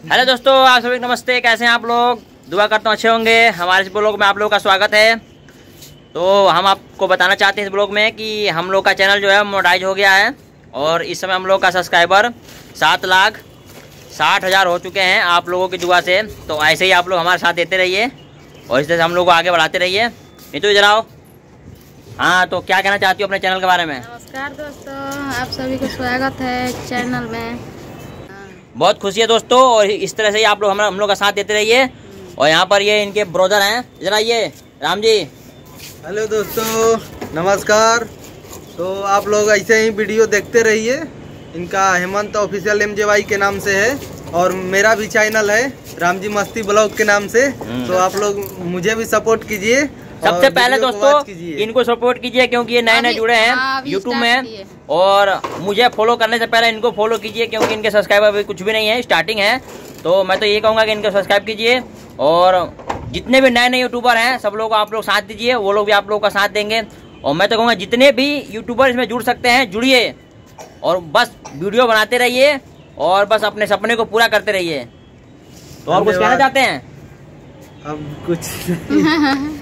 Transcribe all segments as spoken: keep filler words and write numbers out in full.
Hello दोस्तों, आप सभी नमस्ते। कैसे हैं आप लोग? दुआ करता हूँ अच्छे होंगे। हमारे इस ब्लॉग में आप लोगों का स्वागत है। तो हम आपको बताना चाहते हैं इस ब्लॉग में कि हम लोग का चैनल जो है मोनेटाइज हो गया है और इस समय हम लोग का सब्सक्राइबर सात लाख साठ हज़ार हो चुके हैं आप लोगों की दुआ से। तो ऐसे ही आप लोग हमारे साथ देते रहिए और इस तरह से हम लोग को आगे बढ़ाते रहिए। नहीं तो इधर आओ। हाँ, तो क्या कहना चाहती हो अपने चैनल के बारे में? नमस्कार दोस्तों, आप सभी को स्वागत है चैनल में। बहुत खुशी है दोस्तों, और इस तरह से ही आप लोग हम हम लोग का साथ देते रहिए। और यहाँ पर ये इनके ब्रदर हैं, इधर आइए राम जी। हेलो दोस्तों, नमस्कार। तो आप लोग ऐसे ही वीडियो देखते रहिए। इनका Hemant official M J Y के नाम से है और मेरा भी चैनल है राम जी मस्ती ब्लॉग के नाम से। तो आप लोग मुझे भी सपोर्ट कीजिए। सबसे पहले दोस्तों इनको सपोर्ट कीजिए क्योंकि ये नए नए जुड़े हैं यूट्यूब में। और मुझे फॉलो करने से पहले इनको फॉलो कीजिए क्योंकि इनके सब्सक्राइबर अभी कुछ भी नहीं है, स्टार्टिंग है। तो मैं तो ये कहूँगा कि इनको सब्सक्राइब कीजिए और जितने भी नए नए यूट्यूबर हैं सब लोग आप लोग साथ दीजिए, वो लोग भी आप लोगों का साथ देंगे। और मैं तो कहूँगा जितने भी यूट्यूबर इसमें जुड़ सकते हैं जुड़िए और बस वीडियो बनाते रहिए और बस अपने सपने को पूरा करते रहिए। तो आप कुछ कहना चाहते हैं? अब कुछ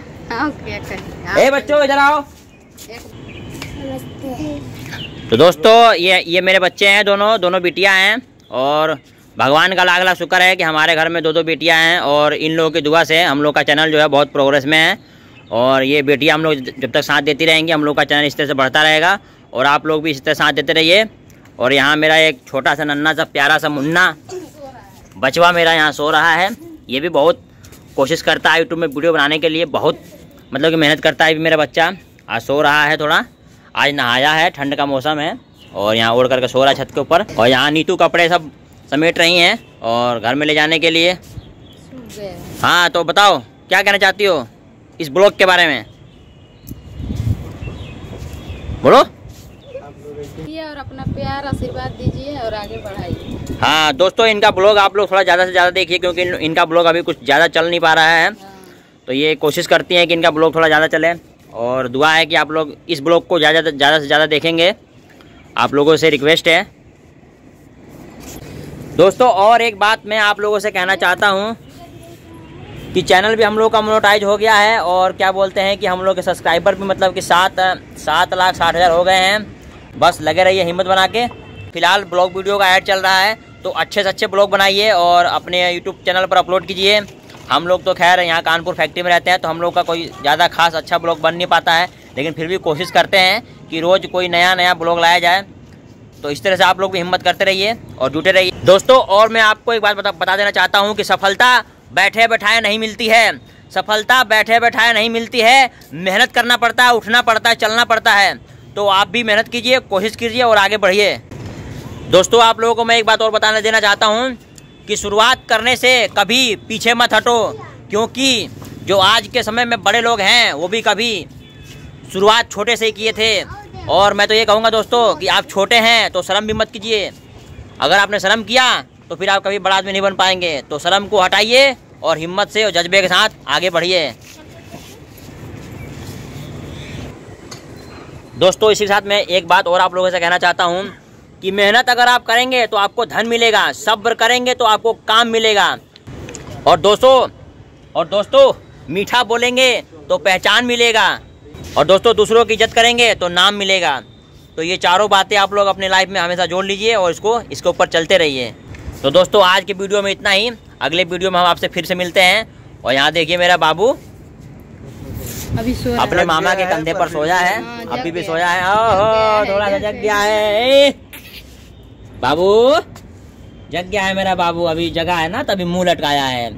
ए बच्चों इधर आओ। तो दोस्तों ये ये मेरे बच्चे हैं, दोनों दोनों बेटियां हैं। और भगवान का लाख लाख शुक्र है कि हमारे घर में दो दो बेटियां हैं और इन लोगों की दुआ से हम लोग का चैनल जो है बहुत प्रोग्रेस में है। और ये बेटियां हम लोग जब तक साथ देती रहेंगी हम लोग का चैनल इस तरह से बढ़ता रहेगा और आप लोग भी इस तरह साथ देते रहिए। और यहाँ मेरा एक छोटा सा नन्ना सा प्यारा सा मुन्ना बचवा मेरा यहाँ सो रहा है। ये भी बहुत कोशिश करता है यूट्यूब में वीडियो बनाने के लिए, बहुत मतलब कि मेहनत करता है भी मेरा बच्चा। आज सो रहा है, थोड़ा आज नहाया है, ठंड का मौसम है और यहाँ ओढ़ करके सो रहा है छत के ऊपर। और यहाँ नीतू कपड़े सब समेट रही हैं और घर में ले जाने के लिए। हाँ तो बताओ क्या कहना चाहती हो इस ब्लॉग के बारे में? बोलो। और अपना प्यार आशीर्वाद दीजिए और आगे बढ़ाइए। हाँ दोस्तों, इनका ब्लॉग आप लोग थोड़ा ज़्यादा से ज़्यादा देखिए क्योंकि इनका ब्लॉग अभी कुछ ज़्यादा चल नहीं पा रहा है। तो ये कोशिश करती हैं कि इनका ब्लॉग थोड़ा ज़्यादा चले और दुआ है कि आप लोग इस ब्लॉग को ज़्यादा ज़्यादा से ज़्यादा देखेंगे। आप लोगों से रिक्वेस्ट है दोस्तों। और एक बात मैं आप लोगों से कहना चाहता हूँ कि चैनल भी हम लोग का मोनेटाइज हो गया है और क्या बोलते हैं कि हम लोग के सब्सक्राइबर भी मतलब कि सात सात लाख साठ हज़ार हो गए हैं। बस लगे रहिए हिम्मत बना के। फिलहाल ब्लॉग वीडियो का ऐड चल रहा है तो अच्छे से अच्छे ब्लॉग बनाइए और अपने यूट्यूब चैनल पर अपलोड कीजिए। हम लोग तो खैर यहाँ कानपुर फैक्ट्री में रहते हैं तो हम लोग का कोई ज़्यादा खास अच्छा ब्लॉग बन नहीं पाता है, लेकिन फिर भी कोशिश करते हैं कि रोज़ कोई नया नया ब्लॉग लाया जाए। तो इस तरह से आप लोग भी हिम्मत करते रहिए और जुटे रहिए दोस्तों। और मैं आपको एक बात बता, बता देना चाहता हूँ कि सफलता बैठे बैठाए नहीं मिलती है। सफलता बैठे बैठाए नहीं मिलती है, मेहनत करना पड़ता है, उठना पड़ता है, चलना पड़ता है। तो आप भी मेहनत कीजिए, कोशिश कीजिए और आगे बढ़िए। दोस्तों आप लोगों को मैं एक बात और बताना देना चाहता हूँ कि शुरुआत करने से कभी पीछे मत हटो, क्योंकि जो आज के समय में बड़े लोग हैं वो भी कभी शुरुआत छोटे से ही किए थे। और मैं तो ये कहूँगा दोस्तों कि आप छोटे हैं तो शर्म भी मत कीजिए। अगर आपने शर्म किया तो फिर आप कभी बड़ा आदमी नहीं बन पाएंगे। तो शर्म को हटाइए और हिम्मत से और जज्बे के साथ आगे बढ़िए दोस्तों। इसी के साथ मैं एक बात और आप लोगों से कहना चाहता हूँ कि मेहनत अगर आप करेंगे तो आपको धन मिलेगा, सब्र करेंगे तो आपको काम मिलेगा। और दोस्तों और दोस्तों मीठा बोलेंगे तो पहचान मिलेगा और दोस्तों दूसरों की इज्जत करेंगे तो नाम मिलेगा। तो ये चारों बातें आप लोग अपने लाइफ में हमेशा जोड़ लीजिए और इसको इसके ऊपर चलते रहिए। तो दोस्तों आज के वीडियो में इतना ही। अगले वीडियो में हम आपसे फिर से मिलते हैं। और यहाँ देखिए मेरा बाबू अभी सो अपने मामा के कंधे पर सोया है, अभी भी सोया है। ओहो थोड़ा सा जग गया है बाबू, जग गया है मेरा बाबू। अभी जगह है ना तभी मुंह लटकाया है।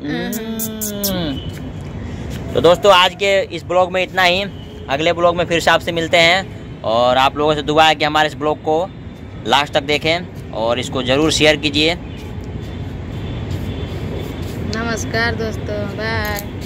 तो दोस्तों आज के इस ब्लॉग में इतना ही। अगले ब्लॉग में फिर से आपसे मिलते हैं और आप लोगों से दुआ है कि हमारे इस ब्लॉग को लास्ट तक देखें और इसको ज़रूर शेयर कीजिए। नमस्कार दोस्तों, बाय।